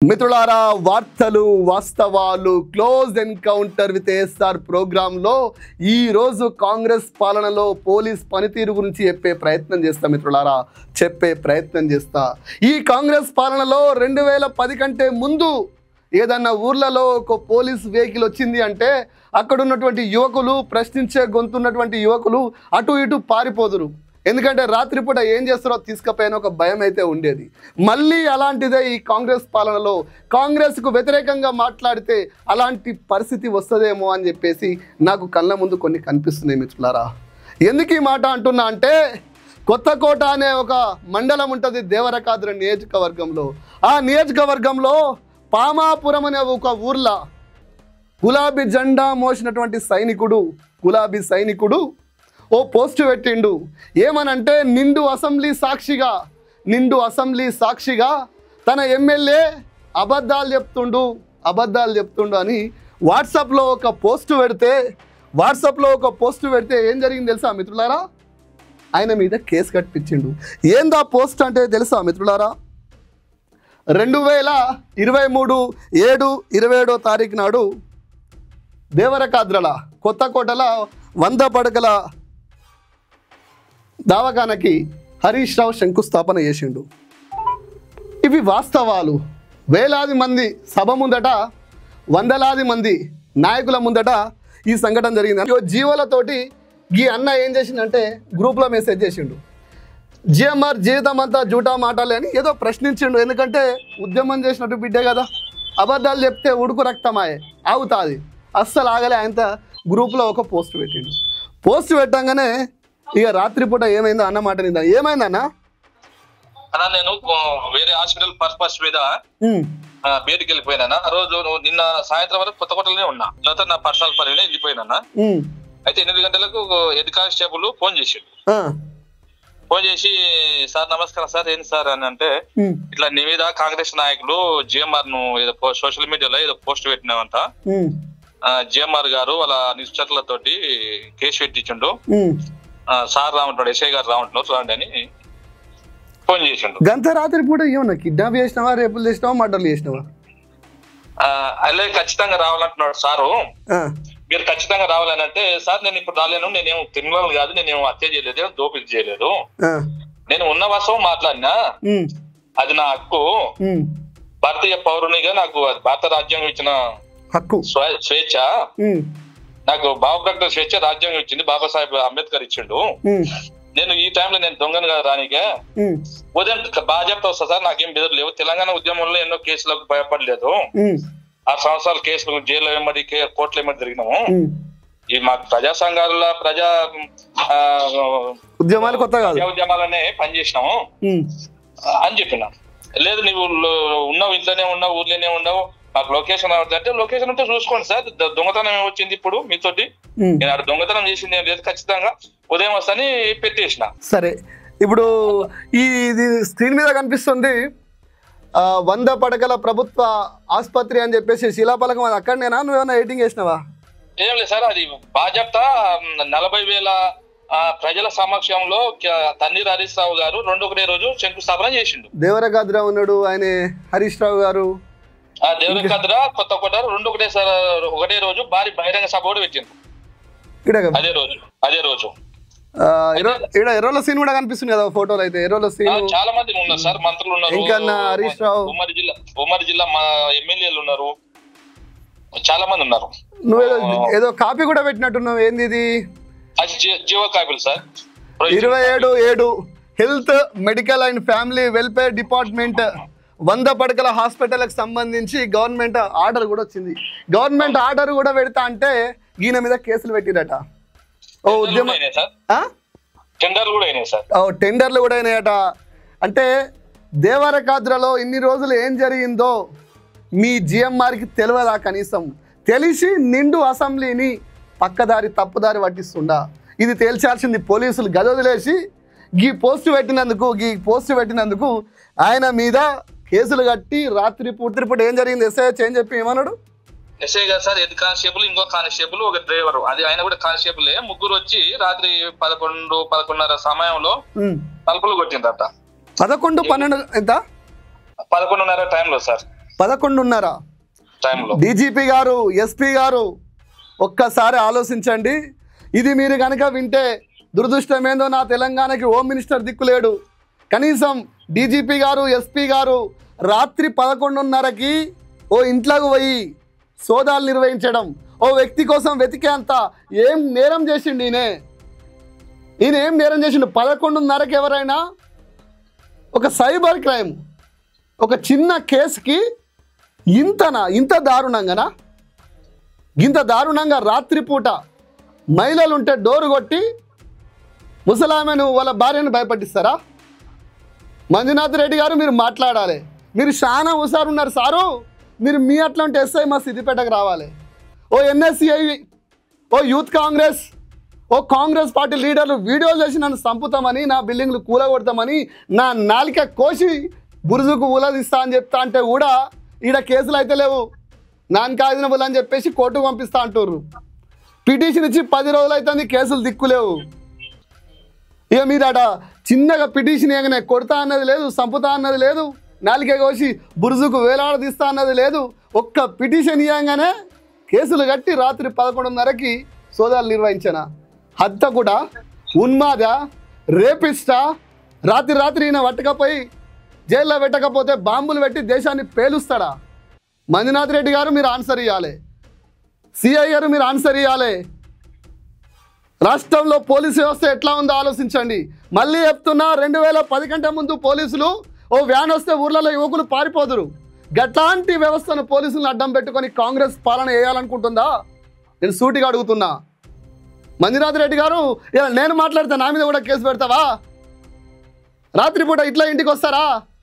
మిత్రులారా, వార్తలు వాస్తవాలు క్లోజ్ ఎన్కౌంటర్ విత్ ఎస్ఆర్ ప్రోగ్రాంలో ఈ రోజు కాంగ్రెస్ పాలనలో పోలీస్ పనితీరు గురించి చెప్పే ప్రయత్నం చేస్తా. మిత్రులారా, చెప్పే ప్రయత్నం చేస్తా. ఈ కాంగ్రెస్ పాలనలో 2010 కంటే ముందు ఏదన్నా ఊర్లలో ఒక పోలీస్ వెహికల్ వచ్చింది అంటే అక్కడ ఉన్నటువంటి యువకులు, ప్రశ్నించే గొంతున్నటువంటి యువకులు అటు ఇటు పారిపోదురు. ఎందుకంటే రాత్రిపూట ఏం చేస్తారో తీసుకపోయిన ఒక భయం అయితే ఉండేది. మళ్ళీ అలాంటిదే ఈ కాంగ్రెస్ పాలనలో కాంగ్రెస్కు వ్యతిరేకంగా మాట్లాడితే అలాంటి పరిస్థితి వస్తుందేమో అని చెప్పేసి నాకు కళ్ళ ముందు కొన్ని కనిపిస్తున్నాయి. మిత్రులారా, ఎందుకు ఈ మాట అంటున్నా అంటే, కొత్తకోట అనే ఒక మండలం ఉంటుంది దేవరకాద్ర నియోజకవర్గంలో. ఆ నియోజకవర్గంలో పామాపురం అనే ఒక ఊర్లో గులాబీ జెండా మోసినటువంటి గులాబీ సైనికుడు ఓ పోస్టు పెట్టిండు. ఏమనంటే, నిండు అసెంబ్లీ సాక్షిగా తన ఎమ్మెల్యే అబద్ధాలు చెప్తుండు అని వాట్సాప్లో ఒక పోస్టు పెడితే ఏం జరిగింది తెలుసా మిత్రులారా? ఆయన మీద కేసు కట్టించిండు. ఏందా పోస్ట్ అంటే తెలుసా మిత్రులారా? 2023 7 27వ తారీఖు నాడు దేవరకాద్రల కొత్తకోటల 100 పడకల దవాఖానకి హరీష్ రావు శంకుస్థాపన చేసిండు. ఇవి వాస్తవాలు. వేలాది మంది సభ ముందట, వందలాది మంది నాయకుల ముందట ఈ సంఘటన జరిగింది. జీవోలతోటి ఈ అన్న ఏం చేసిండంటే గ్రూప్లో మెసేజ్ చేసిండు. జిఎంఆర్ జీవితం అంతా జూటా మాటలే అని ఏదో ప్రశ్నించిండు. ఎందుకంటే ఉద్యమం చేసినట్టు బిడ్డే కదా, అబద్ధాలు చెప్తే ఉడుకు రక్తమాయే అవుతుంది, అస్సలు ఆగలే. ఆయన గ్రూప్లో ఒక పోస్ట్ పెట్టిండు. పోస్ట్ పెట్టంగానే ఇక రాత్రిపూట ఏమైందో అన్న మాట నిందా. ఏమైందన్నా? నేను వేరే హాస్పిటల్ పర్పస్ మీద బయటికి వెళ్ళిపోయినా. ఆ రోజు నిన్న సాయంత్రం వరకు కొత్తకోటలోనే ఉన్నా. తర్వాత నా పర్సనల్ పని వెళ్ళిపోయినా. అయితే 8 గంటలకు హెడ్ కానిస్టేబుల్ ఫోన్ చేసి సార్ నమస్కారం సార్, ఏంటి సార్ అని అంటే, ఇట్లా నీ మీద కాంగ్రెస్ నాయకులు జిఎంఆర్ ను ఏదో సోషల్ మీడియాలో ఏదో పోస్ట్ పెట్టినామంట, జిఎంఆర్ గారు వాళ్ళ నిశ్చట్లతోటి కేసు పెట్టించుండు, సార్ రామంటాడు, ఎస్ఐ గారు రామంటున్నారు రాండి అని ఫోన్ చేసిండు. గంత రాత్రి పూట ఏమన్నా కిడ్నాప్ చేసినావా, రేపులు చేసినావా, మర్డర్లు చేసినావా? అలాగే ఖచ్చితంగా రావాలంటున్నాడు సారు. మీరు ఖచ్చితంగా రావాలని అంటే, సార్ నేను ఇప్పుడు రాలేను, నేనేం క్రిమినల్ కాదు, నేనేం హత్య చేయలేదు, దోపిడీ చేయలేదు, నేను ఉన్న వాస్తవం మాట్లాడినా, అది నా హక్కు, భారతీయ పౌరునిగా నాకు భారత రాజ్యాంగం ఇచ్చిన హక్కు, స్వేచ్ఛ, నాకు భావప్రకటన స్వేచ్ఛ రాజ్యాంగం ఇచ్చింది, బాబాసాహెబ్ అంబేద్కర్ ఇచ్చిండు. నేను ఈ టైంలో నేను దొంగను కదా రానికే, ఉదయం బాగా చెప్తా వస్తా సార్, నాకేం బెదరలేవు. తెలంగాణ ఉద్యమంలో ఎన్నో కేసులకు భయపడలేదు, 6 సంవత్సరాల కేసులు జైల్లో వెంబడి, కోర్టులో వెంబడి తిరిగినాము. ఈ మా ప్రజా సంఘాల ఉద్యమాలు కొత్త కాదు, ఉద్యమాలనే పనిచేసినాము అని చెప్పినా. లేదు నువ్వు ఉన్నావు, ఇంట్లోనే ఉన్నావు, ఊర్లోనే ఉన్నావు, మాకు లొకేషన్ అంటే లొకేషన్ ఉంటే చూసుకోండి సార్, దొంగతనం ఏమొచ్చింది ఇప్పుడు మీతోటి, నేను అక్కడ దొంగతనం చేసింది ఏం లేదు, ఖచ్చితంగా ఉదయం వస్తాని పెట్టేసిన. సరే, ఇప్పుడు ఇది స్క్రీన్ మీద కనిపిస్తుంది 100 పడకల ప్రభుత్వ ఆసుపత్రి అని చెప్పేసి శిలాపలకం, అది అక్కడనేనా? నువ్వేమన్నా ఎడిటింగ్ చేసినావా? ఏం లేదు సార్, అది బాజప్తా 40,000 ప్రజల సమక్షంలో తన్నీర్ హరీష్ రావు గారు ఒకటే రోజు శంకుస్థాపన చేసిండు. దేవరకాద్ర ఉన్నాడు ఆయన, హరీష్ రావు గారు, దేవరకాద్ర కొత్తకోట ఒకటే రోజు భారీ బహిరంగ సభ కూడా పెట్టిండు. అదే రోజు ఎర్రోల సీన్ కూడా కనిపిస్తుంది కదా ఫోటోలు. అయితే ఎర్రోల సీన్ చాలా మంది ఉన్నారు సార్, మంత్రులు ఉన్నారు, ఇంకా హరీష్ రావు, ఉమ్మడి జిల్లా మా ఎమ్మెల్యేలు ఉన్నారు, చాలా మంది ఉన్నారు. నువ్వు ఏదో కాపీ కూడా పెట్టినట్టున్నావు, ఏంది ఇది? జీవో కాపీలు sir. 27/7 health, medical and family welfare department 100 పడకల హాస్పిటల్కి సంబంధించి గవర్నమెంట్ ఆర్డర్ కూడా వచ్చింది. గవర్నమెంట్ ఆర్డర్ కూడా పెడతా అంటే ఈయన మీద కేసులు పెట్టిరట. టెండర్లు కూడా అయినాయట. అంటే దేవరకాద్రలో ఇన్ని రోజులు ఏం జరిగిందో మీ జిఎంఆర్కి తెలియదా? కనీసం తెలిసి నిండు అసెంబ్లీని తప్పుదారి పట్టిస్తుండా? ఇది తేల్చాల్సింది పోలీసులు. గదొదిలేసి ఈ పోస్టు పెట్టినందుకు ఆయన మీద కేసులు కట్టి రాత్రిపూట ఏం జరిగింది ఎస్ఐ ఏం చెప్పి ఏమన్నాడు? ఎస్ఐ గారు సార్, హెడ్ కానిస్టేబుల్, ఇంకో కానిస్టేబుల్, ఒక డ్రైవర్, అది ఆయన కూడా కానిస్టేబుల్, ముగ్గురు వచ్చి రాత్రి 11-11:30 సమయంలో తలుపులు కొట్టిందట. 11-12 ఎంత? 11:30 టైంలో సార్. 11:30 టైంలో. డీజీపీ గారు, ఎస్పీ గారు ఒక్కసారి ఆలోచించండి. ఇది మీరు కనుక వింటే దురదృష్టం ఏందో, నా తెలంగాణకి హోమ్ మినిస్టర్ దిక్కులేడు. కనీసం డీజీపీ గారు, ఎస్పీ గారు రాత్రి 11:30కి ఓ ఇంట్లోకి పోయి సోదాలు నిర్వహించడం, ఓ వ్యక్తి కోసం వెతికేంత ఏం నేరం చేసిండు ఈయన ఏం నేరం చేసిండు? 11:30కి ఎవరైనా ఒక సైబర్ క్రైమ్, ఒక చిన్న కేసుకి ఇంత దారుణంగానా? ఇంత దారుణంగా రాత్రిపూట మహిళలు ఉంటే డోరు కొట్టి ముసలామెను వాళ్ళ భార్యను భయపట్టిస్తారా? మంజునాథ్ రెడ్డి గారు మీరు మాట్లాడాలి. మీరు చాలా హుషారు ఉన్నారు సారు. మీరు మీ అట్లాంటి ఎస్ఐ మా సిద్దిపేటకు రావాలి. ఓ ఎన్ఎస్సిఐ, ఓ యూత్ కాంగ్రెస్, ఓ కాంగ్రెస్ పార్టీ లీడర్లు వీడియోలు చేసి నన్ను చంపుతామని, నా బిల్డింగ్లు కూలగొడతామని, నా నాలిక కోసి బురుజుకు ఊలదిస్తా అని చెప్తా అంటే కూడా ఈడ కేసులు అయితే లేవు. నాన్ కాజినబుల్ అని చెప్పేసి కోర్టుకు పంపిస్తా అంటుర్రు. పిటిషన్ ఇచ్చి 10 రోజులు అవుతుంది, కేసులు దిక్కులేవు. ఇక మీరు అట చిన్నగా పిటిషన్ ఏగానే కొడతా అన్నది లేదు, చంపుతా అన్నది లేదు, నాలిక కోసి బురుజుకు వేలాడదీస్తా అన్నది లేదు. ఒక్క పిటిషన్ ఇవ్వగానే కేసులు కట్టి రాత్రి 11:30కి సోదాలు నిర్వహించిన హత్త కూడా ఉన్మాద, రేపిస్టా, రాత్రి ఈయన పట్టకపోయి జైల్లో పెట్టకపోతే బాంబులు పెట్టి దేశాన్ని పేలుస్తాడా? మంజునాథ్ రెడ్డి గారు మీరు ఆన్సర్ ఇవ్వాలి. సిఐ గారు మీరు ఆన్సర్ ఇవ్వాలి. రాష్ట్రంలో పోలీసు వ్యవస్థ ఎట్లా ఉందో ఆలోచించండి. మళ్ళీ చెప్తున్నా, 2010 కంటే ముందు పోలీసులు ఓ వ్యాన్ వస్తే ఊర్లలో యువకులు పారిపోదురు. గట్లాంటి వ్యవస్థను పోలీసులను అడ్డం పెట్టుకొని కాంగ్రెస్ పాలన వేయాలనుకుంటుందా? నేను సూటిగా అడుగుతున్నా. మంజునాథ్ రెడ్డి గారు, ఇలా నేను మాట్లాడితే నా మీద కూడా కేసు పెడతావా? రాత్రిపూట ఇట్లా ఇంటికి వస్తారా?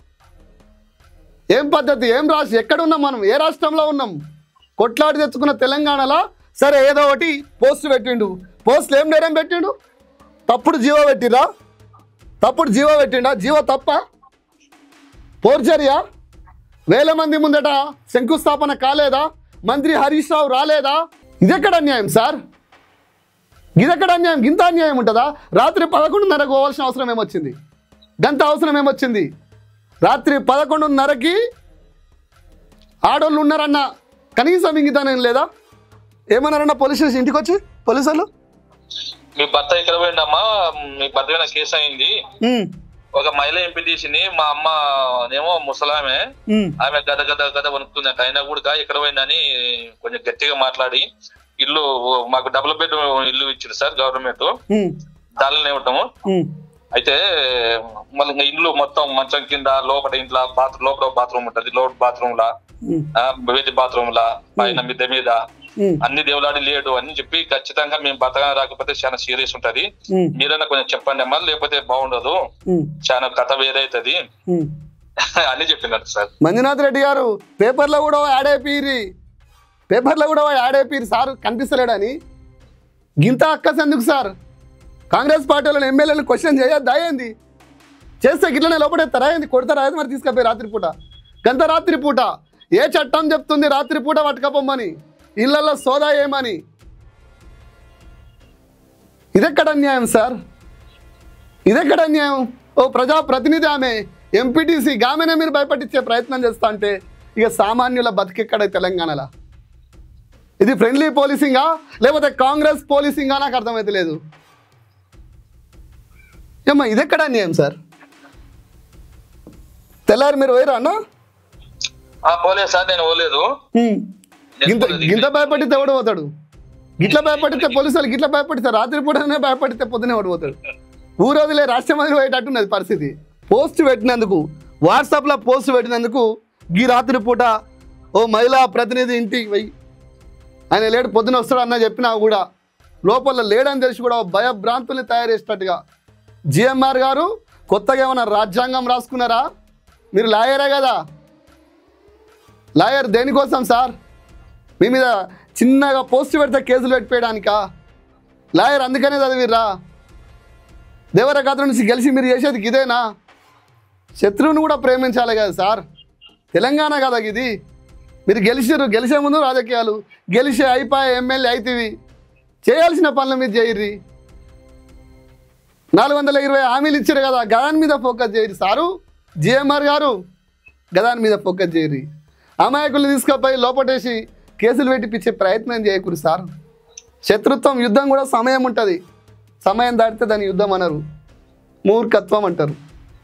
ఏం పద్ధతి? ఏం రాష్ట్రం? ఎక్కడ ఉన్నాం మనం? ఏ రాష్ట్రంలో ఉన్నాం? కొట్లాడి తెచ్చుకున్న తెలంగాణలో సరే ఏదో ఒకటి పోస్ట్ పెట్టిండు. పోస్టులు ఏం నేరం పెట్టిండు? తప్పుడు జీవో పెట్టిరా? తప్పుడు జీవో పెట్టిండా? జీవో తప్ప? పోర్జరియా? 1000 మంది ముందట శంకుస్థాపన కాలేదా? మంత్రి హరీష్ రావు రాలేదా? ఇదెక్కడ అన్యాయం సార్? ఇదెక్కడ అన్యాయం? ఇంత అన్యాయం ఉంటుందా? రాత్రి 11:30కు పోవాల్సిన అవసరం ఏమొచ్చింది? గంత అవసరం ఏమొచ్చింది? రాత్రి 11:30కి ఆడోళ్ళు ఉన్నారన్న కనీసం ఇంగితనం లేదా? ఏమన్నారన్న పోలీస్ స్టేషన్ ఇంటికి వచ్చి పోలీసు వాళ్ళు? మీ భర్త ఇక్కడ పోయిండమ్మా, మీ భర్త మీద కేసు అయింది, ఒక మహిళ ఎంపీటీసీని మా అమ్మ ఏమో ముసలామె, ఆమె గద వణుకుతుందంట, అయినా కూడా ఎక్కడ పోయిందని కొంచెం గట్టిగా మాట్లాడి ఇల్లు మాకు డబుల్ బెడ్ ఇల్లు ఇచ్చారు సార్ గవర్నమెంట్, దానిలోనే ఉంటాము. అయితే మళ్ళీ ఇల్లు మొత్తం మంచం కింద లోపల ఇంట్లో లోపల బాత్రూమ్ ఉంటది, లోపల బాత్రూమ్ లా, వేది బాత్రూమ్ లా, పైన మిద్దె మీద అన్ని దేవులాడి లేడు అని చెప్పి, ఖచ్చితంగా మేము బతగా రాకపోతే చాలా సీరియస్ ఉంటది, మీరైనా కొంచెం చెప్పండి అమ్మా, లేకపోతే బాగుండదు, చాలా కథ వేరైతుంది అని చెప్పినారు సార్. మంజునాథ్ రెడ్డి గారు పేపర్లో కూడా యాడ్ అయిపోయి సార్ కనిపిస్తలేడని. గింత అక్కస్ ఎందుకు సార్? కాంగ్రెస్ పార్టీ వాళ్ళని ఎమ్మెల్యేలు క్వశ్చన్ చేయొద్దా ఏంది? చేస్తే గిట్లనే లోపడేస్తారా ఏంది? కొడతారా ఏంది? మరి తీసుకపోయి రాత్రిపూట, గంత రాత్రిపూట ఏ చట్టం చెప్తుంది రాత్రిపూట పట్టుకపోమ్మని, ఇళ్లలో సోదా ఏమని? ఇదెక్కడ అన్యాయం సార్? ఇదెక్కడ అన్యాయం? ఓ ప్రజాప్రతినిధి ఆమె ఎంపీటీసీ ఆమెనే మీరు భయపట్టించే ప్రయత్నం చేస్తా అంటే ఇక సామాన్యుల బతికెక్కడ తెలంగాణలో? ఇది ఫ్రెండ్లీ పోలీసింగా లేకపోతే కాంగ్రెస్ పోలీసింగా నాకు అర్థమైతే లేదు. ఏమ్మా ఇదెక్కడ అన్యాయం సార్? తెల్లారి మీరు పోయిరా అన్న? పోలేదు సార్, నేను పోలేదు. గింత భయపడితే ఎవడు పోతాడు? గిట్లా భయపడితే పోలీసు వాళ్ళు గిట్లా భయపడితే రాత్రిపూటనే భయపడితే పొద్దునే ఎవడు పోతాడు? ఊరోదిలే రాష్ట్రమంది పోయేటట్టున్నది పరిస్థితి. పోస్ట్ పెట్టినందుకు, వాట్సాప్లో పోస్ట్ పెట్టినందుకు ఈ రాత్రిపూట ఓ మహిళా ప్రతినిధి ఇంటికి పోయి ఆయన లేడు, పొద్దున వస్తాడు అన్న చెప్పినా కూడా లోపల లేడని తెలిసి కూడా భయభ్రాంతుల్ని తయారు చేసేటట్టుగా. జిఎంఆర్ గారు కొత్తగా ఏమన్నా రాజ్యాంగం రాసుకున్నారా? మీరు లాయరే కదా. లాయర్ దేనికోసం సార్? మీ మీద చిన్నగా పోస్ట్ పెడితే కేసులు పెట్టిపోయడానికా? లాయర్ అందుకనే చదివిర్రా? దేవరకథ నుంచి గెలిచి మీరు చేసేది ఇదేనా? శత్రువుని కూడా ప్రేమించాలి కదా సార్. తెలంగాణ కదా ఇది. మీరు గెలిచే ముందు రాజకీయాలు, గెలిచే అయిపోయే ఎమ్మెల్యే అయితేవి చేయాల్సిన పనుల మీద చేయర్రి. 420 హామీలు ఇచ్చారు కదా, గదాని మీద ఫోకస్ చేయరు సారు. జిఎంఆర్ గారు గదాని మీద ఫోకస్ చేయర్రి. అమాయకులు తీసుకుపోయి లోపటేసి కేసులు పెట్టిపించే ప్రయత్నం చేయకూడదు సార్. శత్రుత్వం యుద్ధం కూడా సమయం ఉంటుంది. సమయం దాటితే దాన్ని యుద్ధం అనరు, మూర్ఖత్వం అంటారు.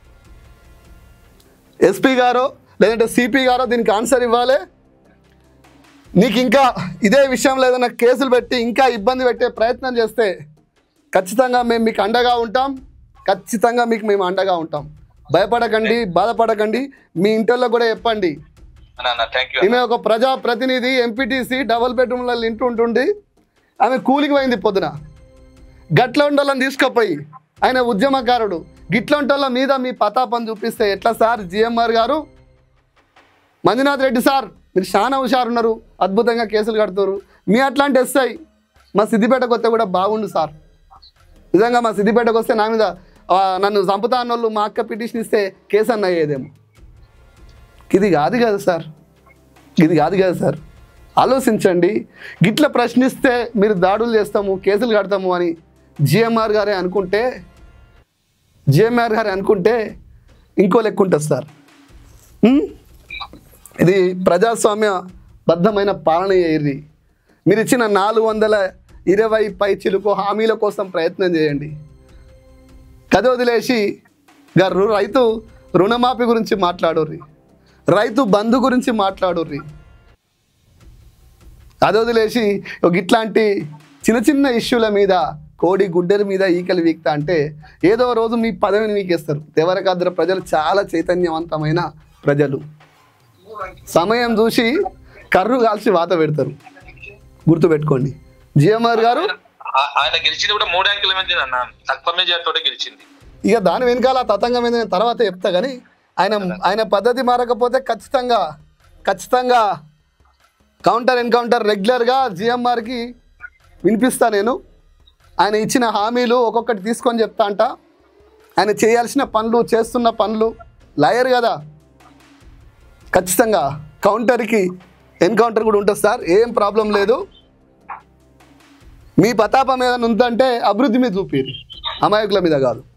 ఎస్పీ గారో లేదంటే సిపి గారో దీనికి ఆన్సర్ ఇవ్వాలి. నీకు ఇంకా ఇదే విషయంలో ఏదైనా కేసులు పెట్టి ఇంకా ఇబ్బంది పెట్టే ప్రయత్నం చేస్తే ఖచ్చితంగా మేము మీకు అండగా ఉంటాం. ఖచ్చితంగా మీకు మేము అండగా ఉంటాం. భయపడకండి, బాధపడకండి. మీ ఇంట్లో కూడా చెప్పండి. ఈమె ఒక ప్రజా ప్రతినిధి, ఎంపీటీసీ, డబుల్ బెడ్రూమ్ల ఇంటూ ఉంటుంది. ఆమె కూలికి పోయింది పొద్దున. గట్ల ఉండోళ్ళని తీసుకుపోయి ఆయన ఉద్యమకారుడు గిట్లంటోళ్ళ మీద మీ పతాపం చూపిస్తే ఎట్లా సార్? జిఎంఆర్ గారు, మంజునాథ్ రెడ్డి సార్, మీరు చాలా హుషారున్నారు, అద్భుతంగా కేసులు కడుతున్నారు. మీ అట్లాంటి ఎస్ఐ మా సిద్దిపేటకు వస్తే కూడా బాగుండు సార్. నిజంగా మా సిద్దిపేటకు వస్తే నా మీద నన్ను చంపుతా అన్నోళ్ళు మా అక్క పిటిషన్ ఇస్తే కేసు అన్న అయ్యేదేమో. ఇది కాదు కదా సార్, ఇది కాదు కదా సార్. ఆలోచించండి. గిట్ల ప్రశ్నిస్తే మీరు దాడులు చేస్తాము, కేసులు కడతాము అని జిఎంఆర్ గారే అనుకుంటే ఇంకో లెక్క ఉంటుంది సార్. ఇది ప్రజాస్వామ్య బద్ధమైన పాలన ఏరి. మీరు ఇచ్చిన 420 పైచిలుకు హామీల కోసం ప్రయత్నం చేయండి. కథ వదిలేసి రైతు రుణమాఫీ గురించి మాట్లాడుర్రి, రైతు బంధు గురించి మాట్లాడుర్రి. అది వదిలేసి ఇట్లాంటి చిన్న చిన్న ఇష్యూల మీద, కోడి గుడ్డల మీద ఈకలు వీక్తా అంటే ఏదో రోజు మీ పదవిని వీకేస్తారు. దేవరకాద్ర ప్రజలు చాలా చైతన్యవంతమైన ప్రజలు. సమయం చూసి కర్రు కాల్చి వాత పెడతారు, గుర్తుపెట్టుకోండి. జిఎంఆర్ గారు ఆయన గెలిచింది కూడా 3 అంకెల మీద తక్కువ మెజార్టీతో గెలిచింది. ఇక దాని వెనకాల తతంగం మీద నేను తర్వాత చెప్తా. కానీ ఆయన పద్ధతి మారకపోతే ఖచ్చితంగా కౌంటర్ ఎన్కౌంటర్ రెగ్యులర్గా జిఎంఆర్కి వినిపిస్తా. నేను ఆయన ఇచ్చిన హామీలు ఒక్కొక్కటి తీసుకొని చెప్తా అంట. ఆయన చేయాల్సిన పనులు, చేస్తున్న పనులు. లాయర్ కదా, ఖచ్చితంగా కౌంటర్కి ఎన్కౌంటర్ కూడా ఉంటుంది సార్. ఏం ప్రాబ్లం లేదు. మీ పతాపం ఏదైనా ఉందంటే అభివృద్ధి మీద చూపిరు, అమాయకుల మీద కాదు.